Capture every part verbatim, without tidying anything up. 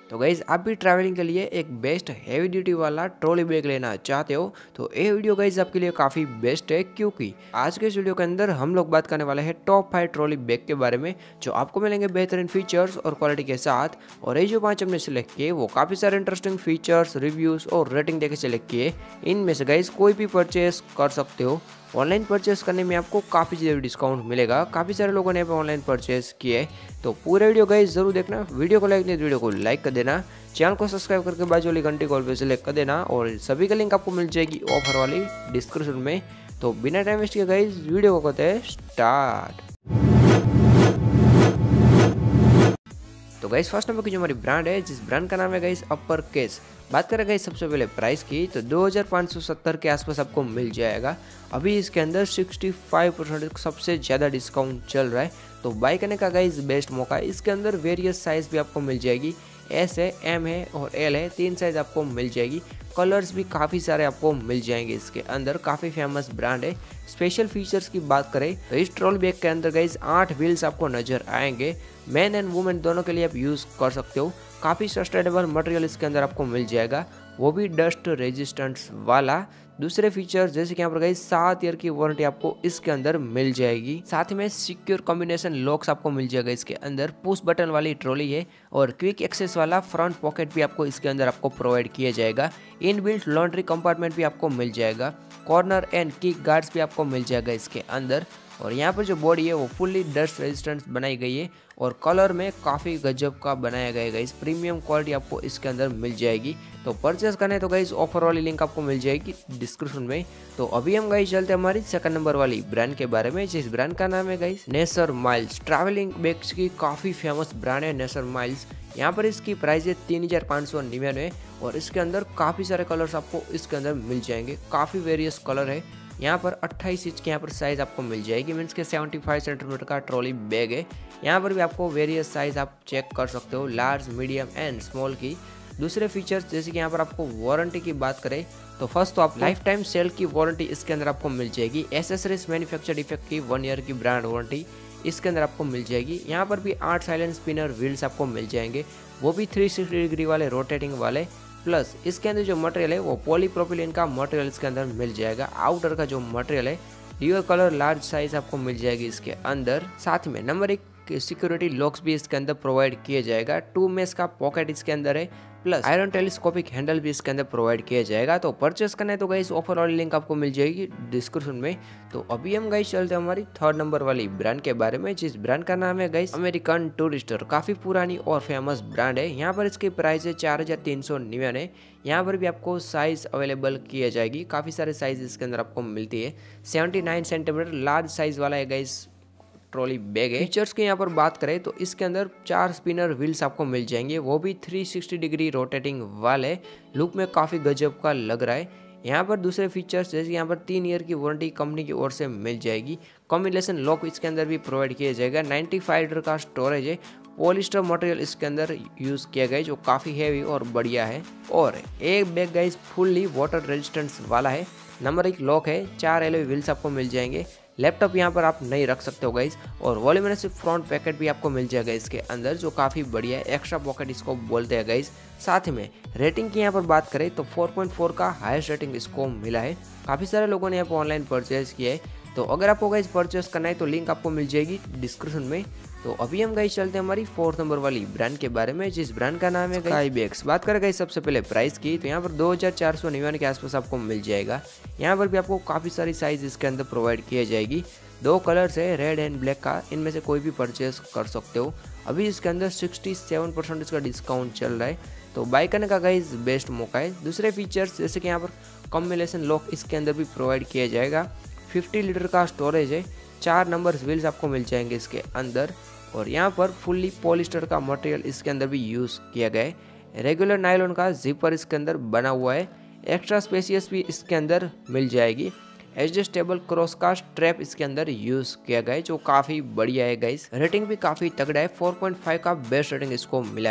तो गाइज आप भी ट्रैवलिंग के लिए एक बेस्ट हैवी ड्यूटी वाला ट्रॉली बैग लेना चाहते हो तो ये वीडियो गाइज आपके लिए काफ़ी बेस्ट है, क्योंकि आज के इस वीडियो के अंदर हम लोग बात करने वाले हैं टॉप फाइव ट्रॉली बैग के बारे में, जो आपको मिलेंगे बेहतरीन फीचर्स और क्वालिटी के साथ। और ये जो पांच हमने सिलेक्ट किए वो काफ़ी सारे इंटरेस्टिंग फीचर्स, रिव्यूज़ और रेटिंग देके सिलेक्ट किए। इनमें से गाइज कोई भी परचेस कर सकते हो। ऑनलाइन परचेस करने में आपको काफ़ी ज़्यादा डिस्काउंट मिलेगा। काफ़ी सारे लोगों ने यहाँ पे ऑनलाइन परचेस किए, तो पूरे वीडियो गाइस जरूर देखना। वीडियो को लाइक नहीं तो वीडियो को लाइक कर देना, चैनल को सब्सक्राइब करके बाजू वाली घंटी कॉल पे सेलेक्ट कर देना, और सभी का लिंक आपको मिल जाएगी ऑफर वाली डिस्क्रिप्शन में। तो बिना टाइम वेस्ट किए गाइस वीडियो को करते हैं स्टार्ट। तो गाइस फर्स्ट नंबर की जो हमारी ब्रांड है, जिस ब्रांड का नाम है गाइस अपर केस। बात करें गाइस सबसे पहले प्राइस की, तो दो हज़ार पाँच सौ सत्तर के आसपास आपको मिल जाएगा। अभी इसके अंदर पैंसठ परसेंट सबसे ज़्यादा डिस्काउंट चल रहा है, तो बाय करने का गाइस बेस्ट मौका है। इसके अंदर वेरियस साइज भी आपको मिल जाएगी, एस है, एम है और एल है, तीन साइज आपको मिल जाएगी। कलर्स भी काफ़ी सारे आपको मिल जाएंगे इसके अंदर। काफ़ी फेमस ब्रांड है। स्पेशल फीचर्स की बात करें तो इस ट्रॉली बैग के अंदर गाइस आठ व्हील्स आपको नजर आएंगे। मैन एंड वुमेन दोनों के लिए आप यूज़ कर सकते हो। काफ़ी सस्टेनेबल मटेरियल इसके अंदर आपको मिल जाएगा, वो भी डस्ट रेजिस्टेंस वाला। दूसरे फीचर जैसे कि यहाँ पर गाइस सात ईयर की वारंटी आपको इसके अंदर मिल जाएगी। साथ ही में सिक्योर कॉम्बिनेशन लॉक्स आपको मिल जाएगा इसके अंदर। पुश बटन वाली ट्रॉली है और क्विक एक्सेस वाला फ्रंट पॉकेट भी आपको इसके अंदर आपको प्रोवाइड किया जाएगा। इनबिल्ट लॉन्ड्री कंपार्टमेंट भी आपको मिल जाएगा। कॉर्नर एंड किक गार्ड्स भी आपको मिल जाएगा इसके अंदर। और यहाँ पर जो बॉडी है वो फुल्ली डस्ट रेजिस्टेंट बनाई गई है और कलर में काफ़ी गजब का बनाया गया है। इस प्रीमियम क्वालिटी आपको इसके अंदर मिल जाएगी। तो परचेस करने तो गाइस ऑफर वाली लिंक आपको मिल जाएगी डिस्क्रिप्शन में। तो अभी हम गाइस चलते हैं हमारी सेकंड नंबर वाली ब्रांड के बारे में, जिस ब्रांड का नाम है guys Nature Miles. Travelling bags की काफ़ी फेमस ब्रांड है नेचर माइल्स। यहाँ पर इसकी प्राइस है तीन हजार पाँच सौ निन्यानवे और इसके अंदर काफ़ी सारे कलर्स आपको इसके अंदर मिल जाएंगे। काफ़ी वेरियस कलर है। यहाँ पर अट्ठाईस इंच की यहाँ पर साइज आपको मिल जाएगी, मीन्स के पचहत्तर सेंटीमीटर का ट्रॉली बैग है। यहाँ पर भी आपको वेरियस साइज आप चेक कर सकते हो, लार्ज, मीडियम एंड स्मॉल की। दूसरे फीचर्स जैसे कि यहाँ पर आपको वारंटी की बात करें तो फर्स्ट तो आप लाइफ टाइम सेल की वारंटी इसके अंदर आपको मिल जाएगी। एसेसरीज मैन्युफैक्चर डिफेक्ट की वन ईयर की ब्रांड वारंटी इसके अंदर आपको मिल जाएगी। यहाँ पर भी आठ साइलेंट स्पिनर व्हील्स आपको मिल जाएंगे, वो भी थ्री सिक्सटी डिग्री वाले रोटेटिंग वाले। प्लस इसके अंदर जो मटेरियल है वो पॉलीप्रोपिलीन का मटेरियल इसके अंदर मिल जाएगा। आउटर का जो मटेरियल है ड्यूअल कलर लार्ज साइज आपको मिल जाएगी इसके अंदर। साथ में नंबर एक सिक्योरिटी लॉक्स भी इसके अंदर प्रोवाइड किया जाएगा। टू मेस का पॉकेट इसके अंदर है, प्लस आयरन टेलीस्कोपिक हैंडल भी इसके अंदर प्रोवाइड किया जाएगा। तो परचेस करना है तो गाइस ऑफर वाली लिंक आपको मिल जाएगी डिस्क्रिप्शन में। तो अभी हम गाइस चलते हैं हमारी थर्ड नंबर वाली ब्रांड के बारे में, जिस ब्रांड का नाम है गाइस अमेरिकन टूरिस्टर। काफी पुरानी और फेमस ब्रांड है। यहाँ पर इसकी प्राइस है चार हजार तीन सौ निन्यानवे। यहाँ पर भी आपको साइज अवेलेबल किया जाएगी। काफी सारे साइज इसके अंदर आपको मिलती है। Seventy nine centimetre large size वाला है गाइस ट्रॉली बैग है। फीचर्स की यहाँ पर बात करें तो इसके अंदर चार स्पिनर व्हील्स आपको मिल जाएंगे, वो भी थ्री सिक्सटी डिग्री रोटेटिंग वाले। लुक में काफ़ी गजब का लग रहा है। यहाँ पर दूसरे फीचर्स जैसे यहाँ पर तीन ईयर की वारंटी कंपनी की ओर से मिल जाएगी। कॉम्बिनेशन लॉक इसके अंदर भी प्रोवाइड किया जाएगा। नाइन्टी फाइव लीटर का स्टोरेज है। पॉलिस्टर मटेरियल इसके अंदर यूज़ किया गया है जो काफ़ी हैवी और बढ़िया है। और एक bag guys fully water resistance वाला है। नंबर एक लॉक है। चार एलॉय व्हील्स आपको मिल जाएंगे। लैपटॉप यहाँ पर आप नहीं रख सकते हो गाइस। और वॉल्यूमिनस फ्रंट पैकेट भी आपको मिल जाएगा इसके अंदर, जो काफ़ी बढ़िया है। एक्स्ट्रा पॉकेट इसको बोलते हैं गाइस। साथ में रेटिंग की यहाँ पर बात करें तो फोर पॉइंट फोर का हाईएस्ट रेटिंग इसको मिला है। काफ़ी सारे लोगों ने यहाँ पर ऑनलाइन परचेज किया है। तो अगर आपको गाइस परचेस करना है तो लिंक आपको मिल जाएगी डिस्क्रिप्शन में। तो अभी हम गाइस चलते हैं हमारी फोर्थ नंबर वाली ब्रांड के बारे में, जिस ब्रांड का नाम है स्काई बैग्स। बात करें गाइस सबसे पहले प्राइस की, तो यहाँ पर दो हजार चार सौ निन्यानवे के आसपास आपको मिल जाएगा। यहाँ पर भी आपको काफ़ी सारी साइज इसके अंदर प्रोवाइड किए जाएगी। दो कलर्स है, रेड एंड ब्लैक का। इनमें से कोई भी परचेस कर सकते हो। अभी इसके अंदर सड़सठ परसेंट इसका डिस्काउंट चल रहा है, तो बाय करने का गाइस बेस्ट मौका है। दूसरे फीचर्स जैसे कि यहाँ पर कॉम्बिनेशन लॉक इसके अंदर भी प्रोवाइड किया जाएगा। फिफ्टी लीटर का स्टोरेज है। चार नंबर्स व्हील्स आपको मिल जाएंगे इसके अंदर। और यहाँ पर फुल्ली पॉलिस्टर का मटेरियल इसके अंदर भी यूज़ किया गया है। रेगुलर नायलॉन का जिपर इसके अंदर बना हुआ है। एक्स्ट्रा स्पेसियस भी इसके अंदर मिल जाएगी। एडजस्टेबल क्रॉस का स्ट्रैप इसके अंदर यूज किया गया है, जो काफी बढ़िया है गाइस। रेटिंग भी काफी तगड़ा है। फोर पॉइंट फाइव का बेस्ट रेटिंग इसको मिला है।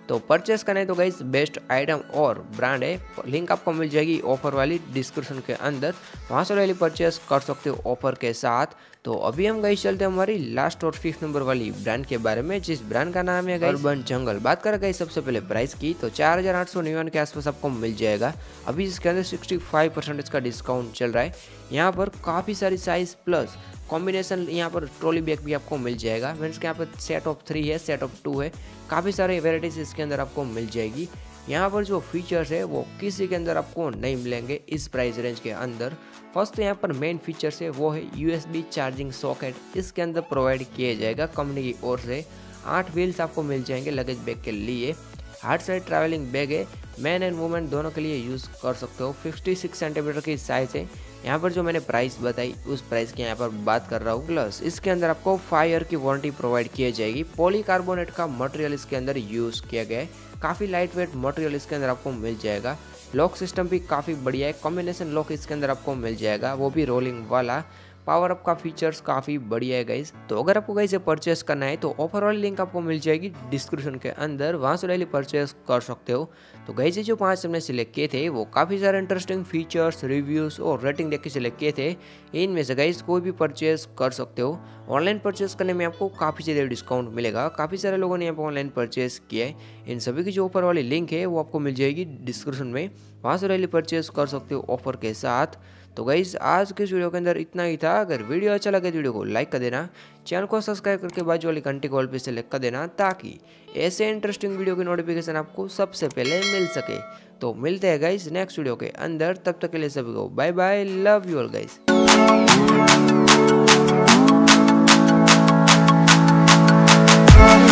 तो परचेस करना है तो गाइस बेस्ट आइटम और ब्रांड है, लिंक आपको मिल जाएगी ऑफर वाली डिस्क्रिप्शन के अंदर, वहाँ से डायरेक्टली परचेस कर सकते हो ऑफर के साथ। तो अभी हम गाइस चलते हैं हमारी लास्ट और फिफ्थ नंबर वाली ब्रांड के बारे में, जिस ब्रांड का नाम है गाइस अर्बन जंगल। बात करें गाइस सबसे पहले प्राइस की, तो चार हजार आठ सौ निन्यानवे के आसपास आपको मिल जाएगा। अभी इसके अंदर सिक्सटी फाइव परसेंटेज का डिस्काउंट चल रहा है। यहाँ पर काफ़ी सारी साइज प्लस कॉम्बिनेशन, यहाँ पर ट्रॉली बैग भी आपको मिल जाएगा। मीन्स के यहाँ पर सेट ऑफ थ्री है, सेट ऑफ टू है, काफ़ी सारे वेराइटीज इसके अंदर आपको मिल जाएगी। यहाँ पर जो फीचर्स है वो किसी के अंदर आपको नहीं मिलेंगे इस प्राइस रेंज के अंदर। फर्स्ट तो यहाँ पर मेन फीचर्स है वो है यूएसबी चार्जिंग सॉकेट, इसके अंदर प्रोवाइड किया जाएगा कंपनी की ओर से। आठ व्हील्स आपको मिल जाएंगे लगेज बैग के लिए। हार्ड साइड ट्रैवलिंग बैग है, मैन एंड वुमेन दोनों के लिए यूज़ कर सकते हो। फिफ्टी सिक्स सेंटीमीटर की साइज़ है। यहाँ पर जो मैंने प्राइस बताई उस प्राइस की यहाँ पर बात कर रहा हूँ। प्लस इसके अंदर आपको फाइव ईयर की वारंटी प्रोवाइड की जाएगी। पॉलीकार्बोनेट का मटेरियल इसके अंदर यूज़ किया गया है, काफ़ी लाइट वेट मटेरियल इसके अंदर आपको मिल जाएगा। लॉक सिस्टम भी काफ़ी बढ़िया है, कॉम्बिनेशन लॉक इसके अंदर आपको मिल जाएगा, वो भी रोलिंग वाला। पावर अप का फीचर्स काफ़ी बढ़िया है गाइस। तो अगर आपको गाइस परचेस करना है तो ऑफर वाली लिंक आपको मिल जाएगी डिस्क्रिप्शन के अंदर, वहाँ से डायरेक्टली परचेस कर सकते हो। तो गाइस जो पांच हमने सिलेक्ट किए थे वो काफ़ी सारे इंटरेस्टिंग फीचर्स, रिव्यूज़ और रेटिंग देख के सिलेक्ट किए थे। इनमें से गाइस कोई भी परचेस कर सकते हो। ऑनलाइन परचेस करने में आपको काफ़ी ज़्यादा डिस्काउंट मिलेगा, काफ़ी सारे लोगों ने यहाँ पर ऑनलाइन परचेस किया है। इन सभी की जो ऑफर वाली लिंक है वो आपको मिल जाएगी डिस्क्रिप्शन में, वहाँ से डायरेक्टली परचेस कर सकते हो ऑफर के साथ। तो गाइस आज के इस वीडियो के अंदर इतना ही था। अगर वीडियो अच्छा लगे तो वीडियो को लाइक कर देना, चैनल को सब्सक्राइब करके बाजू वाली घंटी कॉल पे सेलेक्ट कर देना, ताकि ऐसे इंटरेस्टिंग वीडियो की नोटिफिकेशन आपको सबसे पहले मिल सके। तो मिलते हैं गाइस नेक्स्ट वीडियो के अंदर, तब तक के लिए सभी को bye bye, love you all guys.